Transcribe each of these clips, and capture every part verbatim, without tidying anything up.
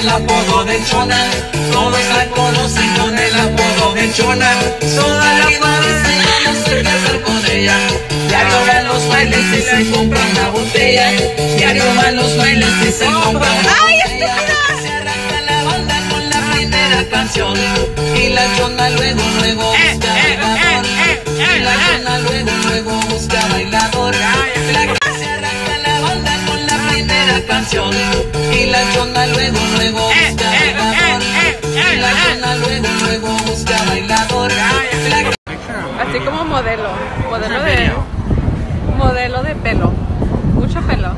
el apodo de Chona, todos la conocen con el apodo de Chona. Toda la parece no sé qué hacer con ella. Diario va a los bailes y se compra una botella. Diario va a los bailes y se compra una botella. Se arranca la banda con la primera canción y la Chona luego, luego busca bailador. Y la Chona luego, luego busca bailador. Se arranca la banda con la primera canción y la Chona luego, luego busca bailador. Y la Chona luego, luego busca bailador. Así como modelo, modelo de, modelo de pelo, mucho pelo.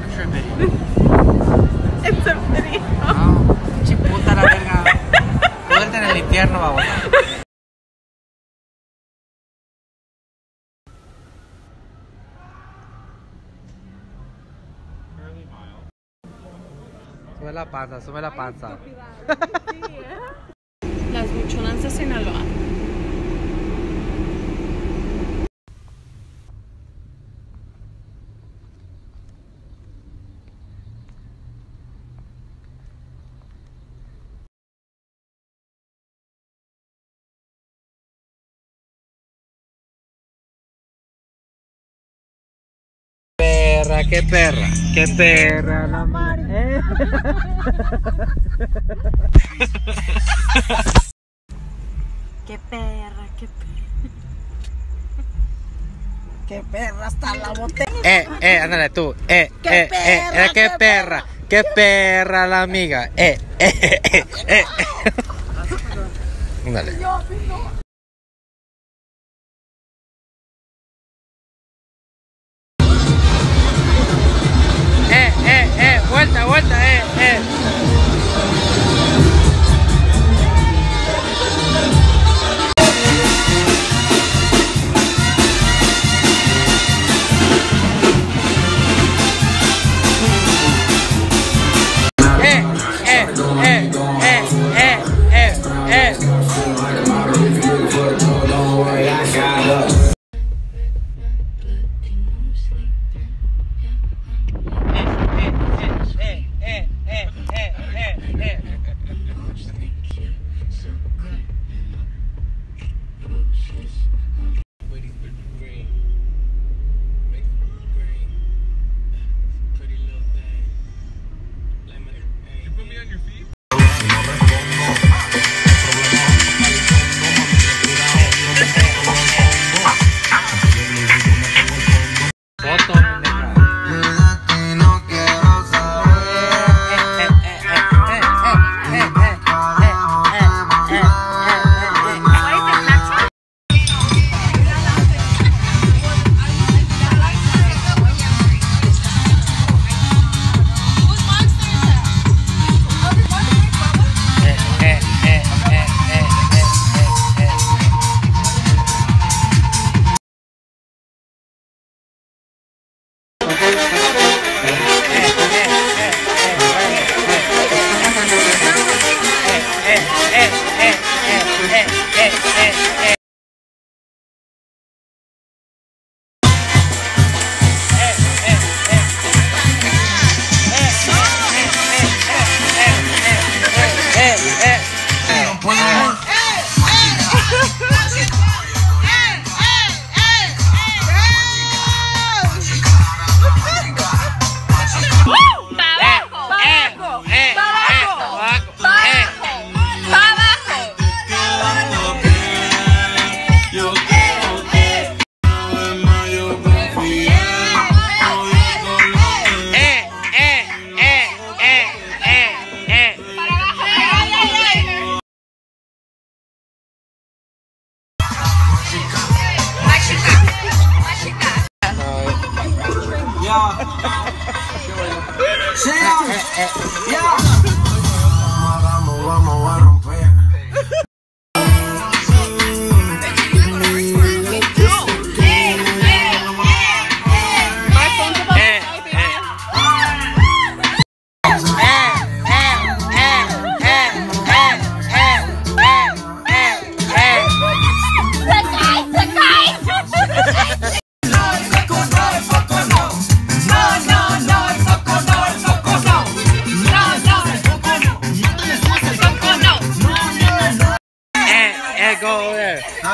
It's a video. No, chiputa la verga. Vuelta en el infierno, babona. Sube la panza, sube la panza. Las buchonas de Sinaloa. Perra, qué perra, qué perra la madre. Qué perra, qué perra. Qué perra hasta la botella. Eh, eh, ándale tú. Eh, Qué eh, perra, eh, qué qué perra, qué perra la amiga. Eh, eh, eh, eh, eh. Ándale. Eh, eh, eh, vuelta, vuelta, eh, eh. Eh, eh, eh, eh, eh, eh, eh.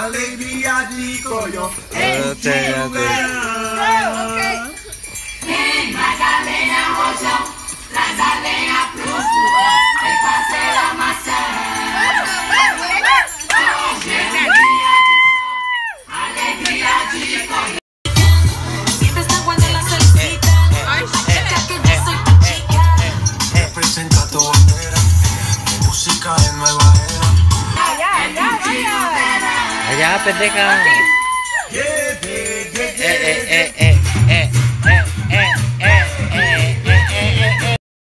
Alegría, chico, yo. Eh, sí, ya sé. Siempre está cuando la solicita. Ya que yo soy tu chica. Representa tu bandera. Música de nueva era. Allá, pendeja. Eh, eh, eh, eh, eh, eh, eh, eh, eh, eh, eh, eh.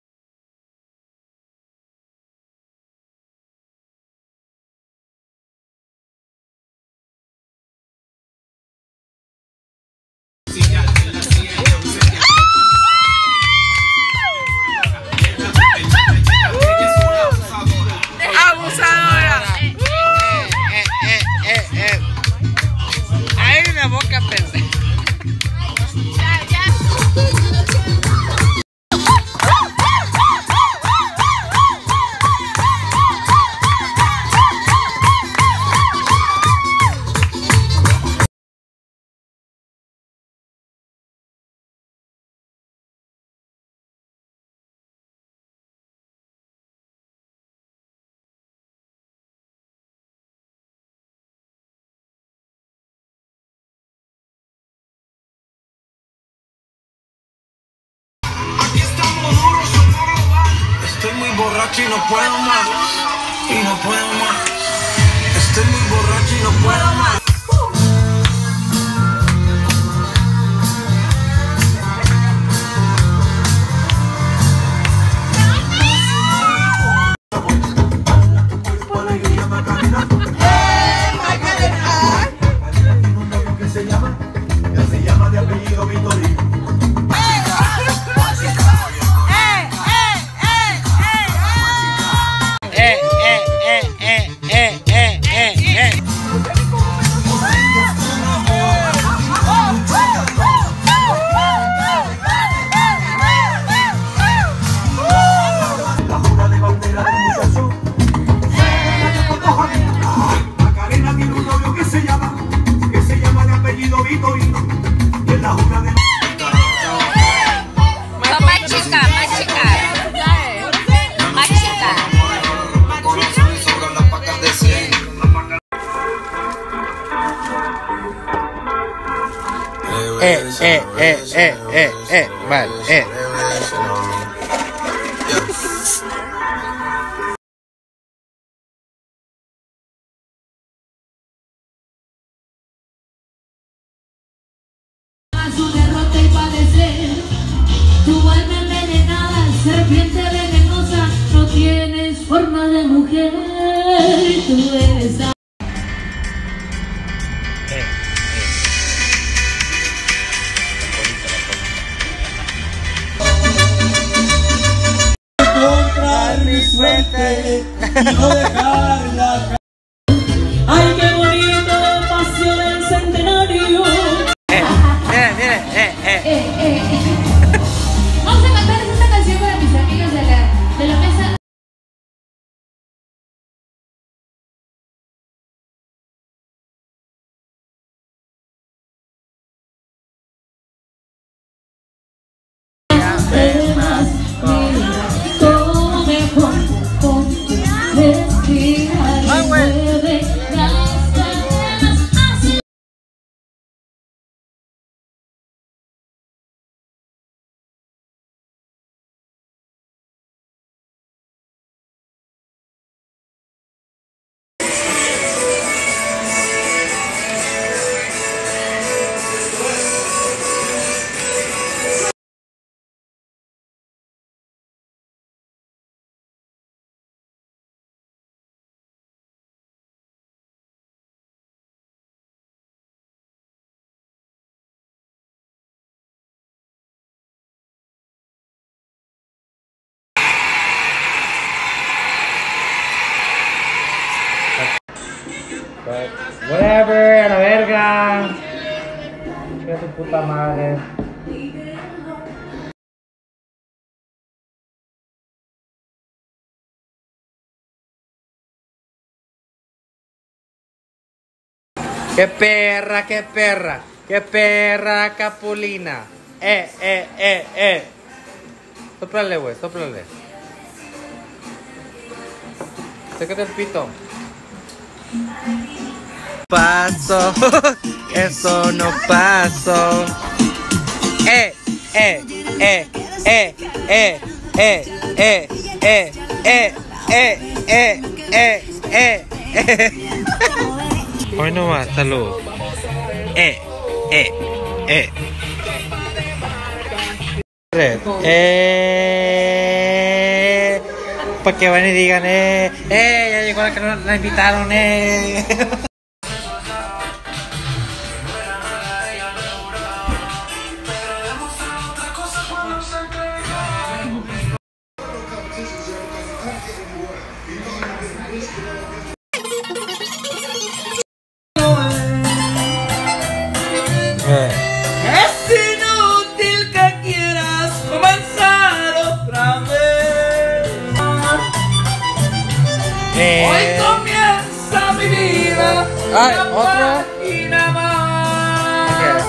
Abusadora. Eh, eh, eh, eh. Hay una boca pendeja. Aquí estamos duros, somos global. Estoy muy borracho y no puedo más. Y no puedo más. Estoy muy borracho y no puedo más. Alegría, Macarena. Tiene un novio que se llama, que se llama de apellido Vitorino. Eh, eh, eh, eh, eh, eh, eh, eh. La jura de bandera del muchacho. Macarena tiene un novio que se llama, que se llama de apellido Vitorino. Y en la jura de Más chica, más chica, más chica. corazón sobran las pacas de cien. Eh, eh, eh, eh, eh, eh, vale, eh. Su derrota y padecer, tu alma envenenada, serpiente venenosa, no tienes forma de mujer, tú eres la... Eh, Encontrar mi suerte y no dejarla. Ay, qué bonito paseo del centenario. eh, mire, mire, eh, eh. Eh, eh, eh. Vamos a cantar esta canción para mis amigos de la, de la mesa. Además, mira cómo me pongo con tu respirar y mueve las cadenas así. Whatever, a la verga. Chica tu puta madre. ¡Qué perra, qué perra! ¡Qué perra, Capulina! ¡Eh, eh, eh, eh! Sóplale, güey, sóplale. Sécate el pito. Paso, eso no pasó. ¡Eh, eh, eh, eh, eh, eh, eh, eh, eh, eh, eh, eh, eh, eh! Hoy no más, salud. Eh, eh, eh. Eh. Para que van y digan, eh, eh, ya llegó la que no la invitaron, eh. Es inútil que quieras comenzar otra vez. Eh. Hoy comienza mi vida. Ay, una otro. página más.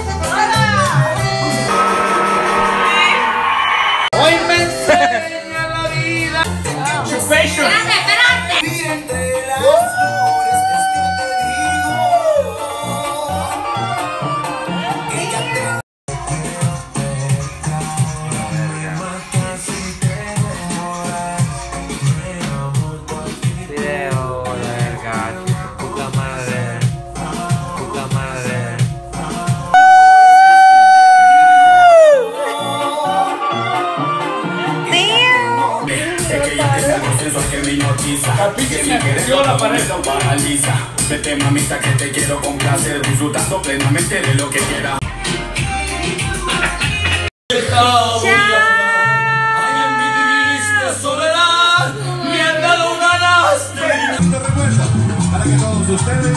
Hoy me enseña la vida. Espérate, espérate. Entre las flores es que te digo, ella te Video del gato, puta madre, puta madre. Es que ya te da consenso que me hipnotiza. Que si quieres yo la pared lo paraliza. Vete mamita que te quiero complacer, disfrutando plenamente de lo que quieras. Ay, en mi triste soledad me han dado ganas de... para que todos ustedes.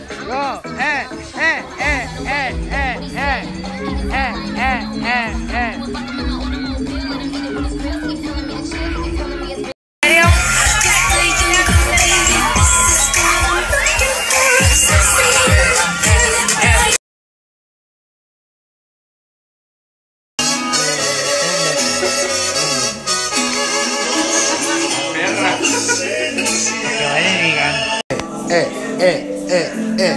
Go, eh, eh, eh, eh, eh, eh, eh, eh, eh, eh. eh.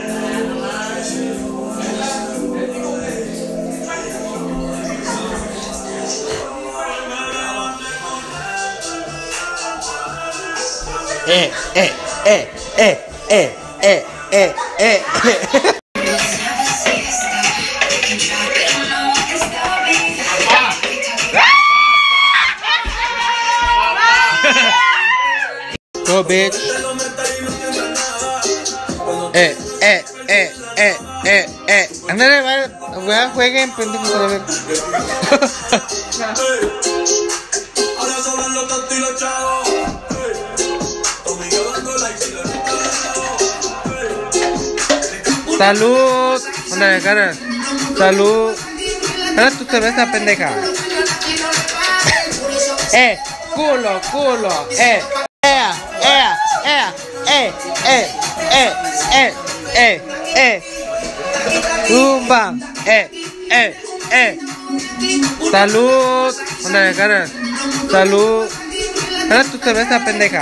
Eh, eh, eh, eh, eh, eh, eh, eh, eh. Go, bitch. Eh, eh, eh, eh, eh, eh. Ándale, va, va, jueguen, pendejos a la vez. Ahora sobran los tontos y los chavos. Salud. Ándale, cara. Salud. Dale tu cerveza, pendeja. Eh, culo, culo, eh. Eh, eh, eh, eh, eh, eh, eh, eh, eh. Zumba, eh, eh, eh. Salud. Ándale, cara. Salud. Dale tu cerveza, pendeja.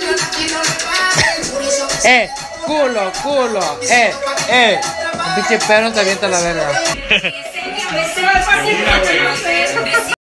Eh, culo, culo, eh, eh. Un pinche perro se avienta a la verga.